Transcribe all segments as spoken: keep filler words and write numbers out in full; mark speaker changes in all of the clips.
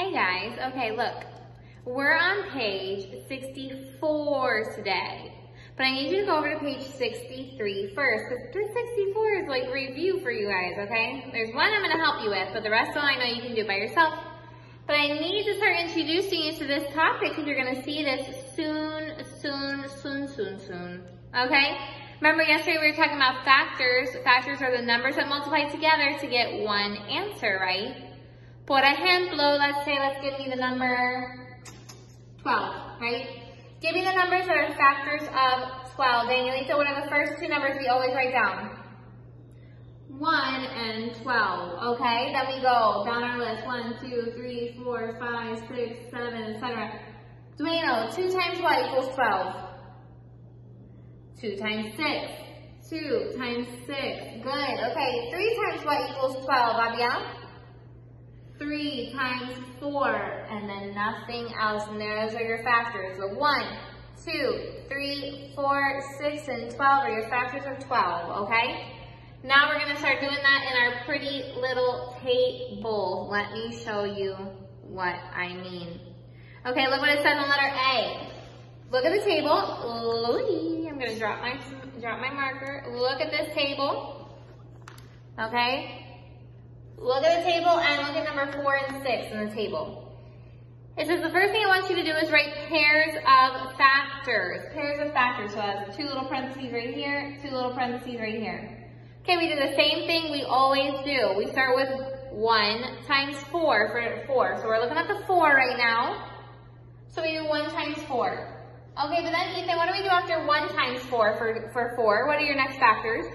Speaker 1: Hey guys, okay look, we're on page sixty-four today, but I need you to go over to page sixty-three first, because this sixty-four is like review for you guys, okay? There's one I'm gonna help you with, but the rest of them I know you can do by yourself. But I need to start introducing you to this topic because you're gonna see this soon, soon, soon, soon, soon, okay? Remember yesterday we were talking about factors. Factors are the numbers that multiply together to get one answer, right? Por ejemplo, let's say, let's give me the number twelve, right? Give me the numbers that are factors of twelve. Danielita, what are the first two numbers we always write down? one and twelve, okay? Then we go down our list. one, two, three, four, five, six, seven, et cetera. Dueno, two times what equals twelve? two times six. two times six. Good. Okay, three times what equals twelve, Abiel? three times four, and then nothing else, and those are your factors. So one, two, three, four, six, and twelve are your factors of twelve, okay? Now we're gonna start doing that in our pretty little table. Let me show you what I mean. Okay, look what it says on letter A. Look at the table. I'm gonna drop my, drop my marker. Look at this table, okay? Look at the table and look at number four and six in the table. It says the first thing I want you to do is write pairs of factors. Pairs of factors, so that's two little parentheses right here, two little parentheses right here. Okay, we do the same thing we always do. We start with one times four for four. So we're looking at the four right now. So we do one times four. Okay, but then Ethan, what do we do after one times four for, for four? What are your next factors?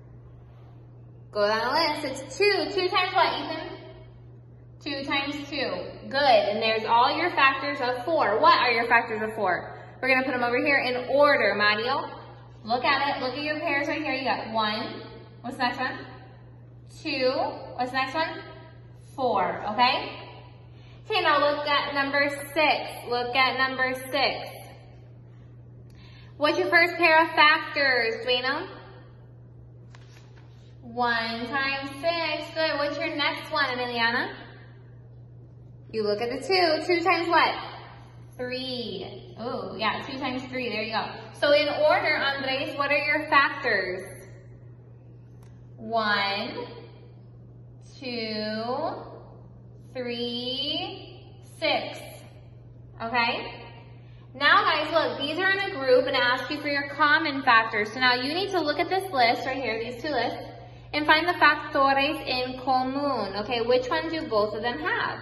Speaker 1: Go down the list. It's two. Two times what, Ethan? Two times two. Good. And there's all your factors of four. What are your factors of four? We're going to put them over here in order, Mario. Look at it. Look at your pairs right here. You got one. What's the next one? Two. What's the next one? Four. Okay? Okay, now look at number six. Look at number six. What's your first pair of factors, Dueno? One times six. Good. What's your next one, Emiliana? You look at the two. Two times what? Three. Oh, yeah, two times three. There you go. So in order, Andres, what are your factors? One, two, three, six. Okay? Now guys, look, these are in a group and I ask you for your common factors. So now you need to look at this list right here, these two lists, and find the factores en común. Okay, which one do both of them have?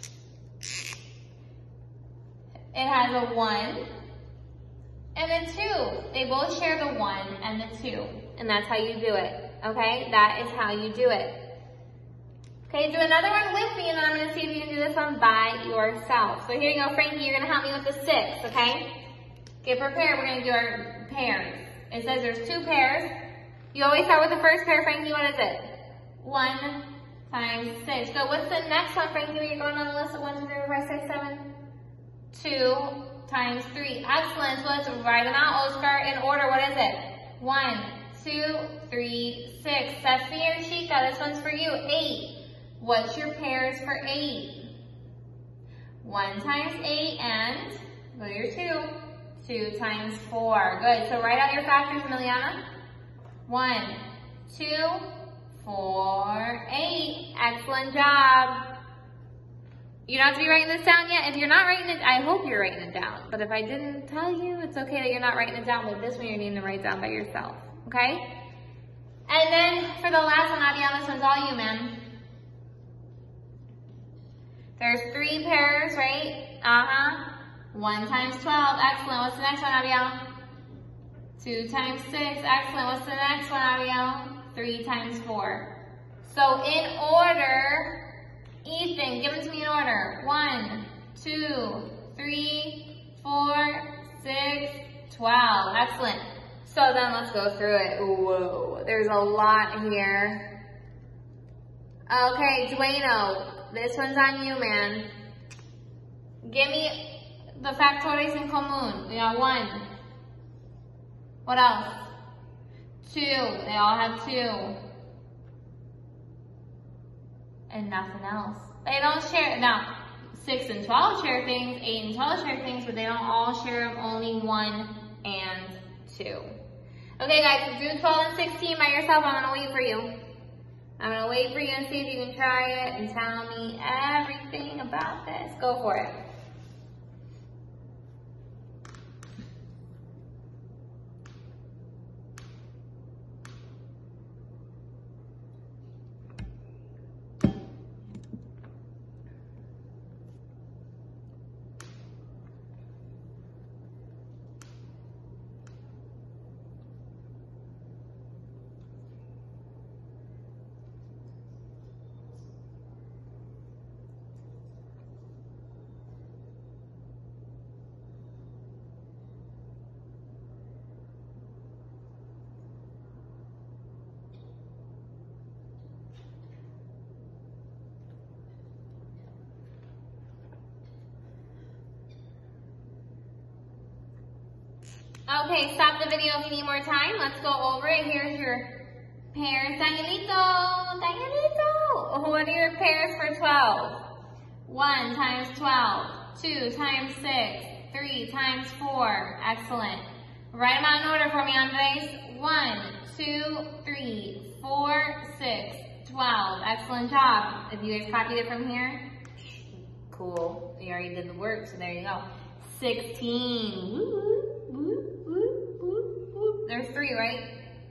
Speaker 1: It has a one and a two. They both share the one and the two. And that's how you do it. Okay, that is how you do it. Okay, do another one with me and then I'm going to see if you can do this one by yourself. So here you go, Frankie, you're going to help me with the six, okay? Get prepared, we're going to do our pairs. It says there's two pairs. You always start with the first pair, Frankie. What is it? One times six. So what's the next one, Frankie, when you're going on the list of one, two, three, four, five, six, seven? Two times three. Excellent. So let's write them out, Oscar, in order. What is it? One, two, three, six. That's for your Chica. This one's for you. Eight. What's your pairs for eight? One times eight and go to your two. Two times four. Good. So write out your factors, Emiliana. One, two, four, eight. Excellent job. You don't have to be writing this down yet. If you're not writing it, I hope you're writing it down. But if I didn't tell you, it's okay that you're not writing it down. But this one you're needing to write down by yourself. Okay? And then for the last one, Abiel, this one's all you, man. There's three pairs, right? Uh-huh. One times twelve. Excellent. What's the next one, Abiel? Two times six. Excellent. What's the next one, Abiel? Three times four. So in order, Ethan, give them to me in order. One, two, three, four, six, twelve. Excellent. So then let's go through it. Whoa, there's a lot here. Okay, Dueno, this one's on you, man. Give me the factores en común. We got one. What else? Two. They all have two. and nothing else. They don't share. Now, six and twelve share things, eight and twelve share things, but they don't all share them, only one and two. Okay guys, so do twelve and sixteen by yourself. I'm gonna wait for you. I'm gonna wait for you and see if you can try it and tell me everything about this. Go for it. Okay, stop the video if you need more time. Let's go over it. Here's your pairs. Danielito, Danielito. What are your pairs for twelve? one times twelve. two times six. three times four. Excellent. Write them out in order for me, Andres. one, two, three, four, six, twelve. Excellent job. If you guys copied it from here, cool. You already did the work, so there you go. sixteen. Woo. There's three, right?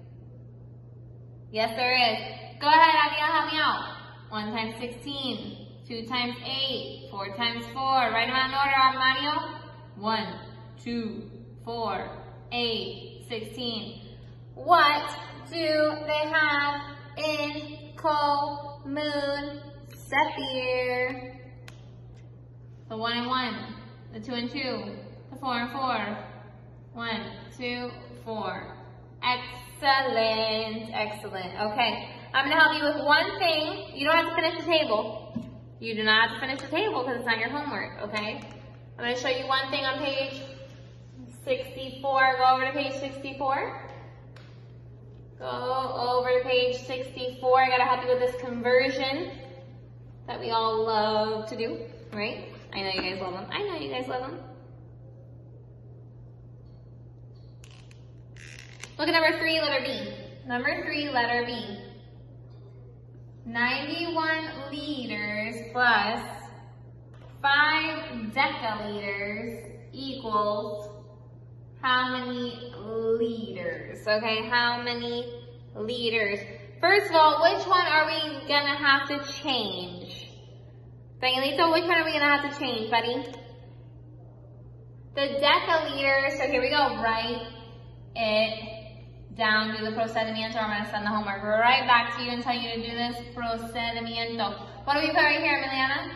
Speaker 1: Yes, there is. Go ahead, Abigail, help me out. one times sixteen. two times eight. four times four. Write them out in order, Mario. one, two, four, eight, sixteen. What do they have in common? Sapphire. The one and one. The two and two. The four and four. One, two, four. Excellent, excellent. Okay, I'm gonna help you with one thing. You don't have to finish the table. You do not have to finish the table because it's not your homework, okay? I'm gonna show you one thing on page sixty-four. Go over to page sixty-four. Go over to page sixty-four. I gotta help you with this conversion that we all love to do, right? I know you guys love them. I know you guys love them. Look at number three, letter B. Number three, letter B. ninety-one liters plus five decaliters equals how many liters? Okay, how many liters? First of all, which one are we gonna have to change? Danielito, which one are we gonna have to change, buddy? The decaliters, so here we go, write it down, do the procedimiento. I'm gonna send the homework right back to you and tell you to do this procedimiento. What do we put right here, Emiliana?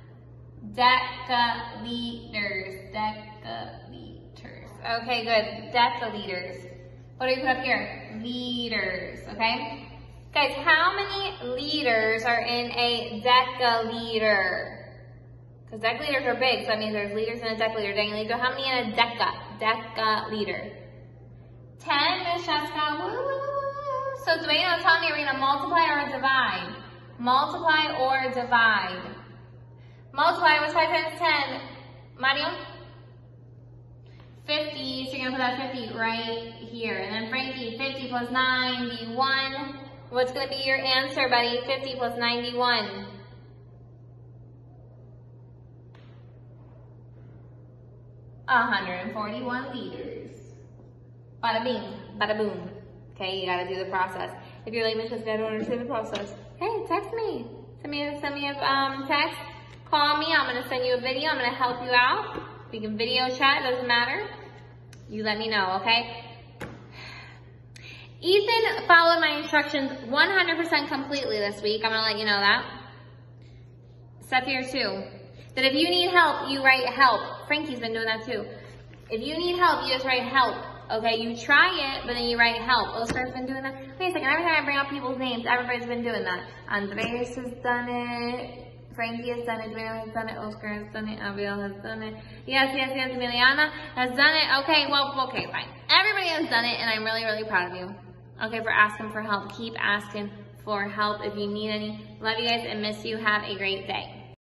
Speaker 1: Decaliters, decaliters. Okay, good, decaliters. What do we put up here? Liters, okay? Guys, how many liters are in a decaliter? Because decaliters are big, so that means there's liters in a decaliter. Danielito, how many in a deca, decaliter? ten, Miss Jessica. Woo, woo, woo. So Dwayne, tell me, are we going to multiply or divide? Multiply or divide? Multiply, what's five times ten? Mario? fifty, so you're going to put that fifty right here. And then Frankie, fifty plus ninety-one. What's going to be your answer, buddy? fifty plus ninety-one. one hundred forty-one liters. Bada bing, bada boom. Okay, you gotta do the process. If you're like, Miss Jessica, I don't understand the process. Hey, text me. Send me a, send me a um, text. Call me. I'm gonna send you a video. I'm gonna help you out. We can video chat. Doesn't matter. You let me know, okay? Ethan followed my instructions one hundred percent completely this week. I'm gonna let you know that. Steph here too. That if you need help, you write help. Frankie's been doing that too. If you need help, you just write help. Okay, you try it, but then you write help. Oscar's been doing that. Wait a second, every time I bring up people's names, everybody's been doing that. Andres has done it. Frankie has done it. Dwayne has done it. Oscar has done it. Abiel has done it. Yes, yes, yes. Emiliana has done it. Okay, well, okay, fine. Everybody has done it, and I'm really, really proud of you. Okay, for asking for help. Keep asking for help if you need any. Love you guys and miss you. Have a great day.